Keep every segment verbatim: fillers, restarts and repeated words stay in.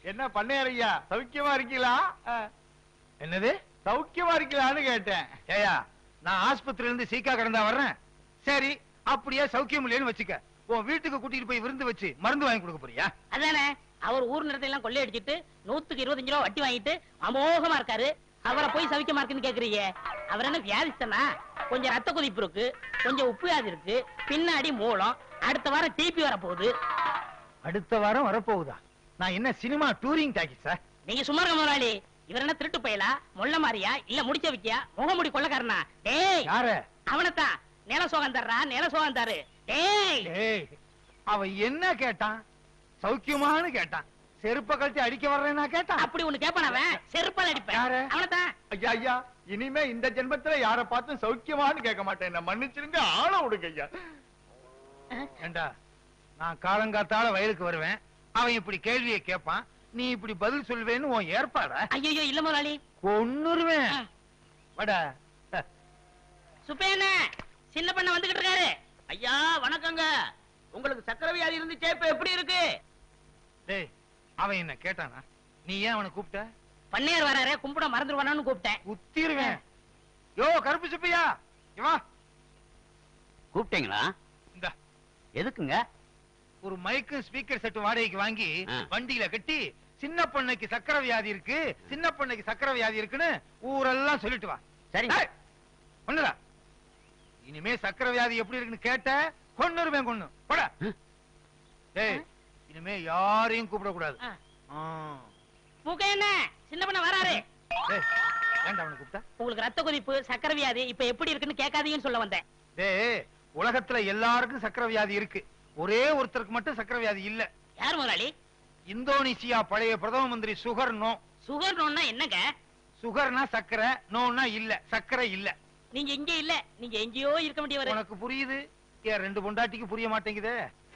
என்ன பண்ணையா சௌக்கியமா இருக்கீங்களா? என்னது சௌக்கியமா இருக்கீங்களான்னு கேட்டேன். ஏயா நான் ஆஸ்பத்திரியில இருந்து சீக்கா கடந்தா வர்றேன். சரி அப்படியே சௌக்கியம் இல்லைன்னு வச்சுக்க, உன் வீட்டுக்கு கூட்டிட்டு போய் விருந்து வச்சு மருந்து வாங்கி கொடுக்க போறியா? அதானே அவர் ஊர் நிலத்தை எல்லாம் கொள்ளையடிச்சிட்டு நூத்துக்கு இருபத்தஞ்சு ரூபா வட்டி வாங்கிட்டு அமோகமா இருக்காரு. அவரை போய் சௌக்கியமா இருக்குன்னு கேக்குறீங்க. அவர் என்ன வியாதிஸ்தனா? கொஞ்சம் ரத்த கொதிப்பு இருக்கு, கொஞ்சம் உப்பு வியாதி இருக்கு, பின்னாடி மூலம். அடுத்த வாரம் டிபி வர போகுது. அடுத்த வாரம் வரப்போகுதா? நான் என்ன சினிமா டூரிங் டாக்கிஸா? நீங்க சும்மா இருக்க முதலாளி. இவர் என்ன திருட்டு பயலா, மொள்ள மாறியா, இல்ல முடிச்ச வைக்கியா, முகமுடி கொள்ளக்காரனா? டேய் யாரு? அவனத்தான். நில சோகம் தர்றா, நில சோகம் தரு. டேய் டேய் அவன் என்ன கேட்டான்? சௌக்கியமானு கேட்டான். செருப்ப கழட்டி அடிக்க வர்றேன்னா கேட்டான். அப்படி ஒண்ணு கேப்பான் அவன். செருப்பால் அடிப்பேன். அவனத்தான். ஐயா ஐயா இனிமே இந்த ஜென்மத்துல யார பார்த்தும் சௌக்கியமானு கேட்க மாட்டேன். என்ன மன்னிச்சிருங்க, ஆள விடுங்க ஐயா. ஏண்டா நான் காலங்காத்தால வயலுக்கு வருவேன், அவன் இப்படி கேள்வியை கேட்பான், நீ இப்படி பதில் சொல்வேன்னு உன் ஏற்பாடா? ஐயோ இல்ல முதலாளி, கொன்னுருவேன். வட சுப்பேன சின்ன பண்ண வந்துகிட்டு இருக்காரு. ஐயா வணக்கங்க. உங்களுக்கு சக்கரை வியாதி இருந்துச்சே, இப்ப எப்படி இருக்கு? டேய் அவன் என்ன கேட்டானா? நீ ஏன் அவனை கூப்பிட்ட? பண்ணையார் வராரே, கும்பிட மறந்துடுவானு கூப்பிட்டேன். உத்திருவேன். யோ கருப்பு சுப்பையா, இவா கூப்பிட்டீங்களா? இந்த எதுக்குங்க? ஒரு மைக்கு ஸ்பீக்கர் செட் வாடகைக்கு வாங்கி வண்டியில கட்டி சின்ன பொண்ணுக்கு சக்கரை வியாதி இருக்கு, சின்ன பொண்ணுக்கு சக்கரை வியாதி இருக்குன்னு ஊரெல்லாம் சொல்லிட்டு வா. சரி ஒண்ணுடா, இனிமே சக்கரை வியாதி எப்படி இருக்குன்னு கேட்ட கொன்னுருவேன். கொன்னு போட. டேய் இனிமே யாரையும் கூப்பிடக்கூடாது. என்ன சின்ன பண்ண வராரு. ஏன்டா அவனை கூப்பிட்ட? உங்களுக்கு ரத்த கொதிப்பு சக்கரை வியாதி இப்ப எப்படி இருக்குன்னு கேட்காதீங்கன்னு சொல்ல வந்தேன். டேய் உலகத்துல எல்லாருக்கும் சக்கரை வியாதி இருக்கு, ஒரே ஒருத்தருக்கு மட்டும் சக்கரை வியாதி இல்ல. யார் முதலாளி? இந்தோனேசியா பழைய பிரதம மந்திரி சுகர் நோ. சுகர் நோன்னா என்னங்க? சுகர்னா சக்கரை, நோன்னா இல்ல, சக்கரை இல்ல. நீங்க இங்க இல்ல, நீங்க எங்கேயோ இருக்க வேண்டியவர். உனக்கு புரியுது, ஏன் ரெண்டு பொண்டாட்டிக்கு புரிய மாட்டேங்குதே?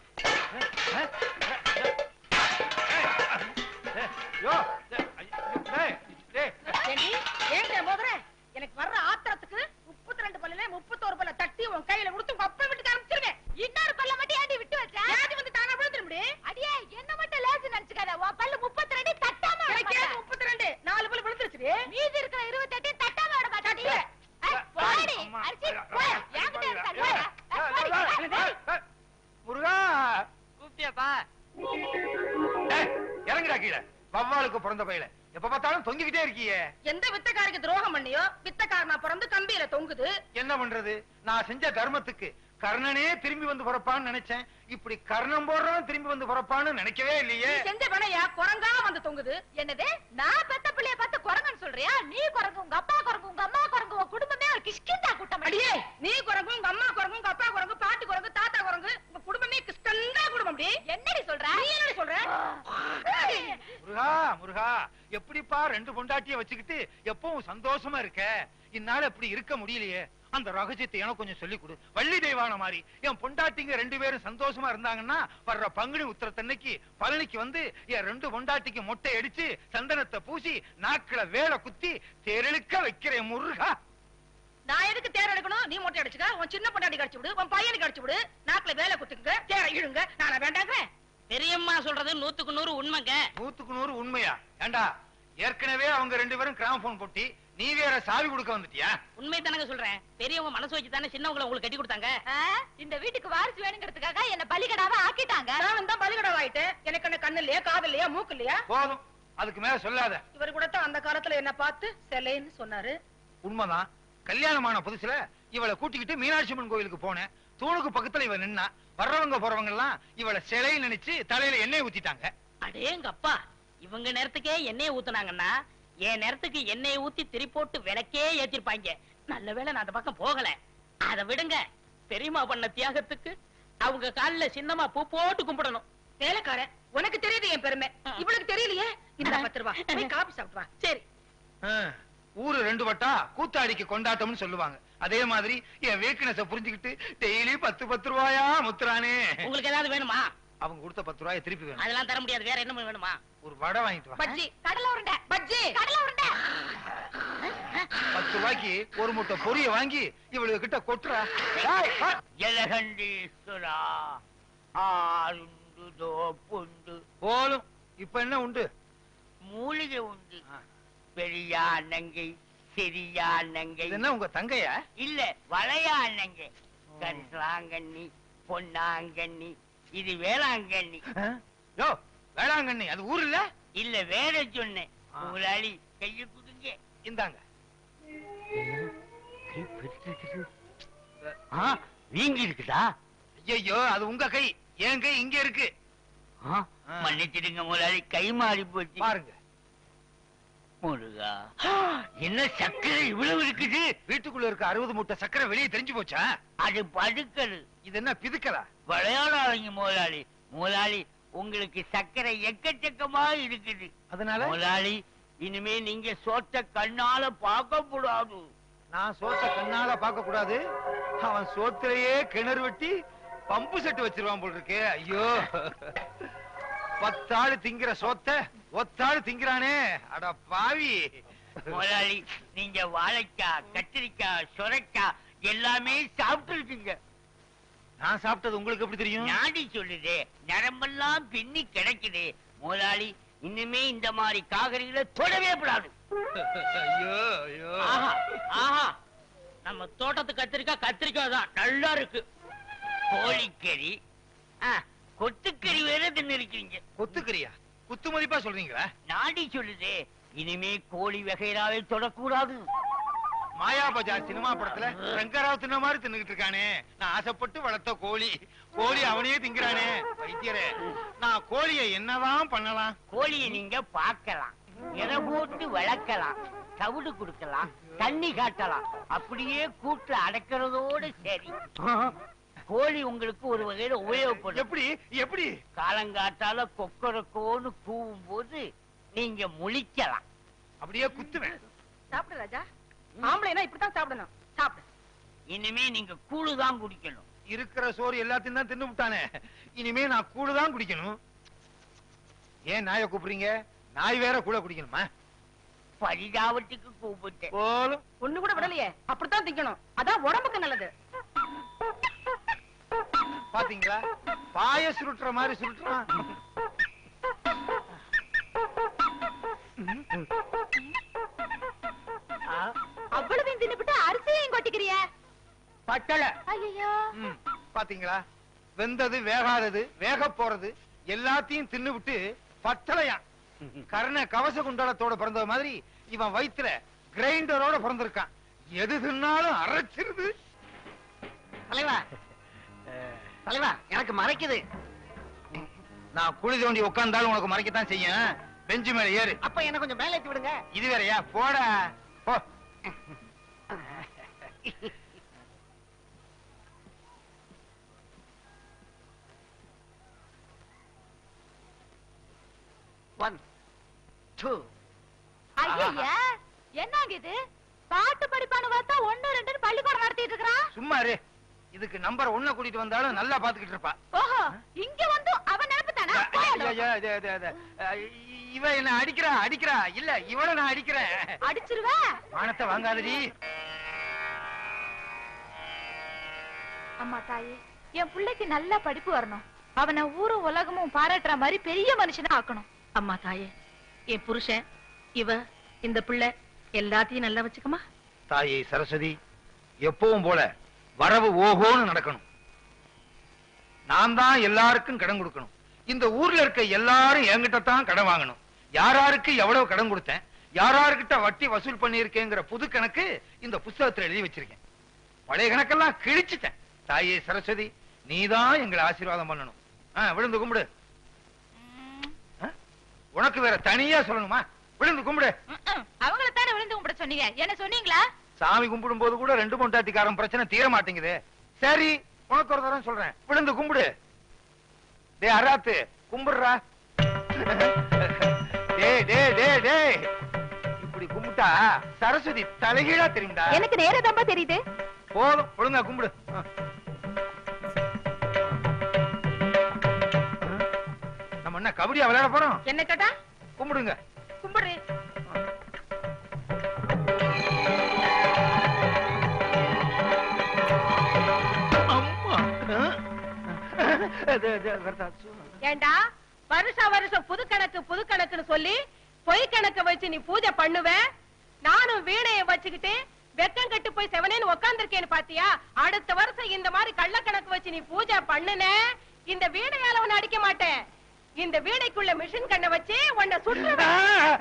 எனக்கு வர்ற ஆத்திரத்துக்கு முப்பத்தி ரெண்டு பல்ல முப்பத்தோரு பல்ல தட்டி உன் கையில கொடுத்து உங்க அப்பா வீட்டுக்கு அனுப்பிச்சிருவேன். இன்னொரு பல்ல மட்டும் ஏண்டி விட்டு வச்ச? ஏண்டி வந்து தானா விழுந்துட முடியும்? அடியே என்ன மட்டும் லேசு நினைச்சுக்காத. உன் பல்ல முப்பத்தி ரெண்டு தட்டாம எனக்கு முப்பத்தி ரெண்டு நாலு பல்ல விழுந்துருச்சு. மீதி இருக்கிற இருபத்தி எட்டு தட்டாம விட மாட்டாடி. போடி அரிசி போ. ஏங்கிட்ட இருக்க முருகா கூப்பிட்டியாப்பா? இறங்குடா கீழே. வவ்வாலுக்கு பிறந்த பையல எப்ப பார்த்தாலும் தொங்கிக்கிட்டே இருக்கியே. எந்த வித்தக்காரருக்கு துரோகம் பண்ணியோ வித்தக்காரனா பிறந்து கம்பியில தொங்குது. என்ன பண்றது? நான் செஞ்ச தர்மத்துக்கு கர்ணனே திரும்பி வந்து பிறப்பான்னு நினைச்சேன். இப்படி கர்ணம் போடுறவன் திரும்பி வந்து பிறப்பான்னு நினைக்கவே இல்லையே. செஞ்ச பணையா குரங்கா வந்து தொங்குது. என்னது நான் பெத்த பிள்ளைய பார்த்து குரங்குன்னு சொல்றியா? நீ குரங்கு, உங்க அப்பா குரங்கு, உங்க அம்மா குரங்கு, உங்க குடும்பமே ஒரு கிஷ்கிந்தா கூட்டம். அடியே நீ குரங்கு, உங்க அம்மா குரங்கு, உங்க அப்பா குரங்கு, பாட்டி குரங்கு, தாத்தா குரங்கு, உங்க குடும்பமே கிஷ்கந்தா குடும்பம். என்னடி சொல்ற? நீ என்னடி சொல்ற? முருகா முருகா, எப்படிப்பா ரெண்டு பொண்டாட்டிய வச்சுக்கிட்டு எப்பவும் சந்தோஷமா இருக்க? இந்நாள் எப்படி இருக்க முடியலையே. அந்த ரகசியத்தை எனக்கு கொஞ்சம் சொல்லி கொடு. வள்ளி தெய்வான மாதிரி என் பொண்டாட்டிங்க ரெண்டு பேரும் சந்தோஷமா இருந்தாங்கன்னா வர்ற பங்குனி உத்திரத்தன்னைக்கு பழனிக்கு வந்து என் ரெண்டு பொண்டாட்டிக்கு மொட்டை அடிச்சு சந்தனத்தை பூசி நாக்கில வேலை குத்தி தேரெழுக்க வைக்கிறேன் முருகா. நான் எதுக்கு தேர் எடுக்கணும்? நீ மொட்டை அடிச்சுக்க, உன் சின்ன பொண்டாட்டி கடிச்சு விடு, உன் பையனுக்கு கடிச்சு விடு, நாக்குல வேலை குத்துங்க, தேரை இழுங்க. நானா வேண்டாங்க? பெரியம்மா சொல்றது நூத்துக்கு நூறு உண்மைங்க. நூத்துக்கு நூறு உண்மையா? ஏண்டா ஏற்கனவே அவங்க ரெண்டு பேரும் கிராமபோன் போட்டி, நீ வேற சாவி கொடுக்க வந்துட்டியா? உண்மை தானங்க சொல்றேன். பெரியவங்க மனசு வச்சு தானே சின்னவங்களை உங்களுக்கு கட்டி கொடுத்தாங்க. இந்த வீட்டுக்கு வாரிசு வேணுங்கிறதுக்காக என்ன பலிகடாவா ஆக்கிட்டாங்க. நான் தான் பலிகடாவா ஆயிட்டேன். எனக்கு என்ன கண்ணு இல்லையா, காது இல்லையா, மூக்கு இல்லையா? போதும், அதுக்கு மேல சொல்லாத. இவர் கூட தான் அந்த காலத்துல என்ன பார்த்து செலைன்னு சொன்னாரு. உண்மைதான். கல்யாணமான புதுசுல இவளை கூட்டிக்கிட்டு மீனாட்சி அம்மன் கோயிலுக்கு போனேன். தூணுக்கு பக்கத்துல இவ நின்னா வர்றவங்க போறவங்க எல்லாம் இவளை சிலை நினைச்சு தலையில எண்ணெய் ஊத்திட்டாங்க. அடேங்க அப்பா, இவங்க நேரத்துக்கே எண்ணெய் ஊத்துனாங்கன்னா என் நேரத்துக்கு எண்ணெய் ஊத்தி திரி போட்டு விளக்கே ஏத்திருப்பாங்க. நல்ல வேளை நான் அந்த பக்கம் போகல. அதை விடுங்க, பெரியம்மா பண்ண தியாகத்துக்கு அவங்க காலில சின்னமா பூ போட்டு கும்பிடணும். வேலைக்கார உனக்கு தெரியுது என் பெருமை, இவளுக்கு தெரியலையே. இந்த பத்து ரூபா காபி சாப்பிடுவா. சரி, ஊரு ரெண்டு வட்டா கூத்தாடிக்கு கொண்டாட்டம்னு சொல்லுவாங்க. அதே மாதிரி என் வீக்னஸ புரிஞ்சுக்கிட்டு டெய்லி பத்து பத்து ரூபாயா முத்துறானே. உங்களுக்கு ஏதாவது வேணுமா? அவங்க கொடுத்த பத்து ரூபாய திருப்பி வேணும். அதெல்லாம் தர முடியாது. வேற என்ன வேணுமா? ஒரு வடை வாங்கிட்டு வா. பஜ்ஜி, கடலை உருண்டை, பஜ்ஜி, கடலை உருண்டை. பத்து ரூபாய்க்கு ஒரு முட்டை பொரிய வாங்கி இவளுக்கு கிட்ட கொட்டுறா. ஜலகண்டீஸ்வரா ஆருண்டு தோப்புண்டு போலும். இப்ப என்ன உண்டு? மூலிகை உண்டு. பெரியா நங்கை, சிறியா நங்கை. என்ன உங்க தங்கையா? இல்ல, வளையா நங்கை. கரிசலாங்கண்ணி, பொன்னாங்கண்ணி, இது வேளாங்கண்ணி. யோ, வேளாங்கண்ணி அது ஊர் இல்ல? இல்ல, வேற சொன்னேன். முதலாளி கையை கொடுங்க. இந்தாங்க. வீங்கி இருக்குதா? ஐயோ, அது உங்க கை. என் கை இங்க இருக்கு. மன்னிச்சிடுங்க முதலாளி, கை மாறி போச்சு. பாருங்க. முருகா, என்ன சக்கரை இவ்வளவு இருக்குது? வீட்டுக்குள்ள இருக்க அறுபது மூட்டை சக்கரை வெளியே தெரிஞ்சு போச்சா? அது படுக்கல். இது என்ன பிதுக்கலா? விளையாடாதீங்க முதலாளி. முதலாளி, உங்களுக்கு சக்கரை எக்கச்சக்கமா இருக்குது. அதனால முதலாளி, இனிமே நீங்க சோத்த கண்ணால பார்க்க கூடாது. நான் சோத்த கண்ணால பார்க்க கூடாது? அவன் சோத்திலேயே கிணறு வெட்டி பம்பு செட்டு வச்சிருவான் போல் இருக்கு. ஐயோ, பத்தாள் திங்கிற சோத்த ஒத்தாள் திங்கிறானே, அட பாவி. முதலாளி, நீங்க வாழைக்காய், கத்திரிக்காய், சுரைக்காய் எல்லாமே சாப்பிட்டு இருக்கீங்க. நான் சாப்பிட்டது உங்களுக்கு எப்படி தெரியும்? நாடி சொல்லுதே, நரம்பெல்லாம் பின்னி கிடைக்குது. முதலாளி, இனிமே இந்த மாதிரி காய்கறிகளை தொடவே கூடாது. ஐயோ ஐயோ. ஆஹா ஆஹா, நம்ம தோட்டத்து கத்திரிக்காய் கத்திரிக்காய் தான் நல்லா இருக்கு. கோழிக்கறி, கொத்துக்கறி வேற தின்னு இருக்கீங்க. கொத்துக்கறியா? குத்து மதிப்பா சொல்றீங்களா? நாடி சொல்லுதே, இனிமே கோழி வகைராவை தொடக்கூடாது. மாயா பஜார் சினிமா படத்துல ரங்கராவ் தின்ன மாதிரி தின்னுகிட்டு இருக்கானே. நான் ஆசைப்பட்டு வளர்த்த கோழி, கோழி அவனையே திங்கிறானே. வைத்தியரே, நான் கோழியை என்னதான் பண்ணலாம்? கோழியை நீங்க பார்க்கலாம், எதை போட்டு வளர்க்கலாம், தவிடு கொடுக்கலாம், தண்ணி காட்டலாம். அப்படியே கூட்டு அடக்கிறதோடு சரி. கோழி உங்களுக்கு ஒரு வகையில உபயோகப்படும். எப்படி எப்படி? காலங்காட்டால கொக்கரக்கோன்னு கூவும் போது நீங்க முழிக்கலாம். அப்படியே குத்துவேன். சாப்பிடு ராஜா. ஆம்பளைனா இப்படித்தான் சாப்பிடணும். சாப்பிடு. இனிமே நீங்க கூழுதான் குடிக்கணும். இருக்கிற சோறு எல்லாத்தையும் தான் தின்னு விட்டானே, இனிமே நான் கூழுதான் குடிக்கணும். ஏன் நாயை கூப்பிடுறீங்க? நாய் வேற கூட குடிக்கணுமா? பரிதாபத்துக்கு கூப்பிட்டேன். போலும் ஒண்ணு கூட விடலையே. அப்படித்தான் திங்கணும், அதான் உடம்புக்கு நல்லது. பாத்தீங்களா, பாய சுருட்டுற மாதிரி சுருட்டுறான். அவ்வளவு தின்னுபிட்டு அரிசியையும் கொட்டிக்கிறிய. பட்டளை. ஐயோ, பாத்தீங்களா, வெந்தது வேகாதது வேக போறது எல்லாத்தையும் தின்னு விட்டு பட்டளையா. கர்ண கவச குண்டலத்தோட பிறந்த மாதிரி இவன் வயிற்றுல கிரைண்டரோட பிறந்திருக்கான். எது தின்னாலும் அரைச்சிருது. தலைவா தலைவா, எனக்கு மறைக்குது. நான் குழி தோண்டி உட்கார்ந்தாலும் உனக்கு மறைக்கத்தான் செய்யும். பெஞ்சு மேல ஏறு. அப்ப என்ன கொஞ்சம் மேல ஏத்தி விடுங்க. இது வேறயா? போடா போ. One two. ஐயா, என்னங்க இது? பாட்டு படிப்பானு பார்த்தா ஒன்னு ரெண்டு பள்ளிக்கூடம் நடத்திட்டு இருக்கிறான். சும்மா இரு. இதுக்கு நம்பர் ஒண்ண கூட்டிட்டு வந்தாலும் நல்லா பாத்துக்கிட்டு இருப்பா. ஓஹோ, இங்க வந்து அவன் நினைப்பு தானா? இவ என்ன அடிக்கிறா அடிக்கிறா இல்ல, இவள நான் அடிக்கிறேன். அடிச்சிருவேன். மானத்தை வாங்காதடி. அம்மா தாயே, என் பிள்ளைக்கு நல்ல படிப்பு வரணும். அவனை ஊரும் உலகமும் பாராட்டுற மாதிரி பெரிய மனுஷனா ஆக்கணும். அம்மா தாயே, என் புருஷன், இவ, இந்த பிள்ளை எல்லாத்தையும் நல்லா வச்சுக்கமா. தாயே சரஸ்வதி, எப்பவும் போல வரவு ஓஹோன்னு நடக்கணும். நான் தான் எல்லாருக்கும் கடன் கொடுக்கணும். இந்த ஊர்ல இருக்க எல்லாரும் என்கிட்ட தான் கடன் வாங்கணும். யாராருக்கு எவ்வளவு கடன் கொடுத்தேன், யாராருக்கிட்ட வட்டி வசூல் பண்ணியிருக்கேங்கிற புது கணக்கு இந்த புஸ்தகத்துல எழுதி வச்சிருக்கேன். பழைய கணக்கெல்லாம் கிழிச்சிட்டேன். தாயே சரஸ்வதி, நீதான் எங்களை ஆசீர்வாதம் பண்ணணும். விழுந்து கும்பிடு. உனக்கு வேற தனியா சொல்லணுமா? விழுந்து கும்பிடு. அவங்கள தானே விழுந்து கும்பிட சொன்னீங்க, என்ன சொன்னீங்களா? சாமி கும்பிடும் போது கூட ரெண்டு பொண்டாட்டிக்காரன் பிரச்சனை தீர மாட்டேங்குது. சரி, உனக்கு ஒரு தரம் சொல்றேன், விழுந்து கும்பிடு. டே அராத்து, கும்பிடுறா. டே டே டே டே இப்படி கும்பிட்டா சரஸ்வதி தலைகீழா தெரியும்டா. எனக்கு நேரதாம்பா தெரியுது. போதும், ஒழுங்கா கும்பிடு. நம்ம என்ன கபடியா விளையாட போறோம்? என்ன கேட்டா? கும்பிடுங்க. கும்பிடு. ஏண்டா, வருஷம் வருஷம் புது கணக்கு புது கணக்குன்னு சொல்லி பொய் கணக்க வச்சு நீ பூஜை பண்ணுவ, நானும் வீணைய வச்சுக்கிட்டு வெக்கம் கட்டு போய் செவனேன்னு உக்காந்துருக்கேன்னு பாத்தியா? அடுத்த வருஷம் இந்த மாதிரி கள்ள கணக்கு வச்சு நீ பூஜை பண்ணுன, இந்த வீணையால உன்னை அடிக்க மாட்டேன். இந்த வீணைக்குள்ள மிஷின் கண்ணை வச்சு உன்னை சுற்றுவேன்.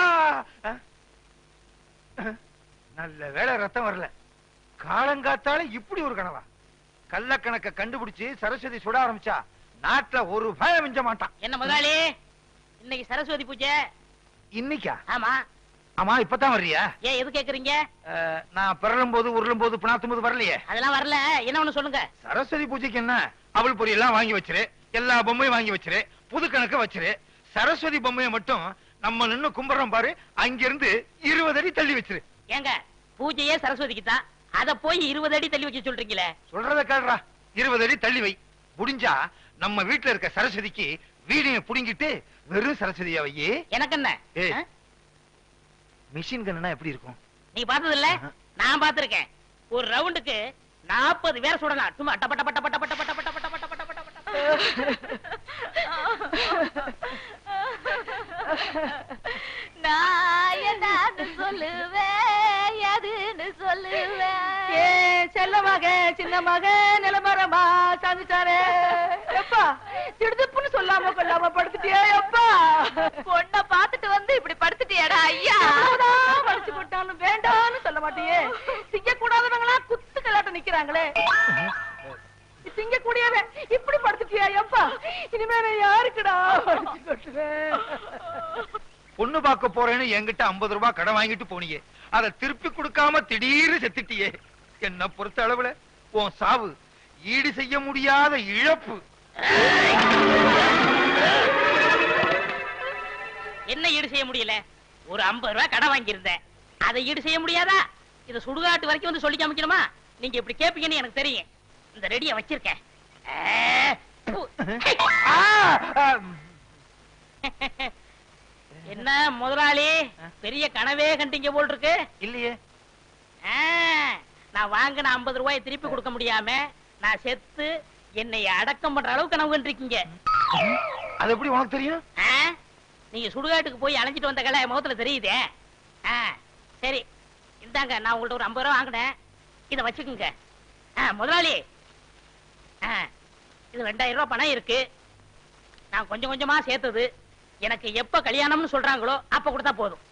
நல்ல வேளை ரத்தம் வரல. காலங்காத்தால இப்படி ஒரு கனவா? கள்ள கணக்க கண்டுபிடிச்சு சரஸ்வதி சுட ஆரம்பிச்சா நாட்டுல ஒரு பயம் மிஞ்ச மாட்டான். என்ன முதலாளி, இன்னைக்கு சரஸ்வதி பூஜை? இன்னைக்கா? ஆமா. ஆமா, இப்பதான் வர்றியா? ஏன் எது கேக்குறீங்க? நான் பிறலும் போது உருளும் போது பிணாத்தும் போது வரலையே. அதெல்லாம் வரல. என்ன ஒண்ணு சொல்லுங்க. சரஸ்வதி பூஜைக்கு என்ன, அவள் பொரி எல்லாம் வாங்கி வச்சிரு, எல்லா பொம்மையும் வாங்கி வச்சிரு, புது கணக்க வச்சிரு. சரஸ்வதி பொம்மையை மட்டும் நம்ம நின்னு கும்பிடுறோம் பாரு, அங்கிருந்து இருபது அடி தள்ளி வச்சிரு. ஏங்க, பூஜையே சரஸ்வதிக்கு தான், அத போய் இருபது அடி தள்ளி வைக்க சொல்றீங்களே? சொல்றத கேள்றா. இருபது அடி தள்ளி வை. முடிஞ்சா நம்ம வீட்டுல இருக்க சரஸ்வதிக்கு வீடிய புடிங்கிட்டு வெறும் சரஸ்வதியா வை. எனக்கு என்ன? மிஷின் கன்னா எப்படி இருக்கும்? நீ பார்த்தது இல்ல? நான் பார்த்திருக்கேன். ஒரு ரவுண்டுக்கு நாற்பது பேர் சுடலாம். சும்மா டப்ப டப்ப டப்ப டப்ப டப்ப டப்ப டப்ப டப்ப டப்ப டப்ப நான் என்னன்னு சொல்லுவேன், எதுன்னு சொல்லுவேன். ஏ செல்ல மக, சின்ன மக, நிலமரமா சாமிச்சாரே. எப்பா திடுதுப்புன்னு சொல்லாம கொள்ளாம படுத்துட்டியே எப்பா? பொண்ண பாத்துட்டு வந்து இப்படி படுத்துட்டியாடா ஐயா? படிச்சு போட்டாலும் வேண்டான்னு சொல்ல மாட்டியே. திங்க கூடாதவங்களா குத்து கலாட்ட நிக்கிறாங்களே. திங்க கூடியவன் இப்படி படுத்துட்டியா எப்பா? இனிமே யாருக்குடா படிச்சு கொட்டுவேன்? பொண்ணு பார்க்க போறேன்னு என்கிட்ட ஐம்பது ரூபாய் கடன் வாங்கிட்டு போனியே, அதை திருப்பி கொடுக்காம திடீர்னு செத்துட்டியே. என்ன பொறுத்த அளவுல உன் சாவு ஈடு செய்ய முடியாத இழப்பு. என்ன ஈடு செய்ய முடியல? ஒரு ஐம்பது ரூபாய் கடன் வாங்கியிருந்தேன், அதை ஈடு செய்ய முடியாதா? இத சுடுகாட்டு வரைக்கும் வந்து சொல்லி காமிக்கணுமா? நீங்க இப்படி கேப்பீங்கன்னு எனக்கு தெரியும். இந்த ரெடியா வச்சிருக்கேன். என்ன முதலாளி, பெரிய கனவே கண்டீங்க போல் இருக்கு. இல்லையே. நான் வாங்கின ஐம்பது ரூபாய் திருப்பி கொடுக்க முடியாம நான் செத்து என்னை அடக்கம் பண்ற அளவுக்கு கனவு கண்டிருக்கீங்க. அது எப்படி உனக்கு தெரியும்? நீங்க சுடுகாட்டுக்கு போய் அலைஞ்சிட்டு வந்த கலை முகத்துல தெரியுதே. சரி இந்தாங்க, நான் உங்கள்ட்ட ஒரு ஐம்பது ரூபாய் வாங்கினேன், இதை வச்சுக்குங்க. முதலாளி, இது ரெண்டாயிரம் ரூபாய் பணம் இருக்கு. நான் கொஞ்சம் கொஞ்சமா சேர்த்தது. எனக்கு எப்ப கல்யாணம்னு சொல்றாங்களோ அப்ப கொடுத்தா போதும்.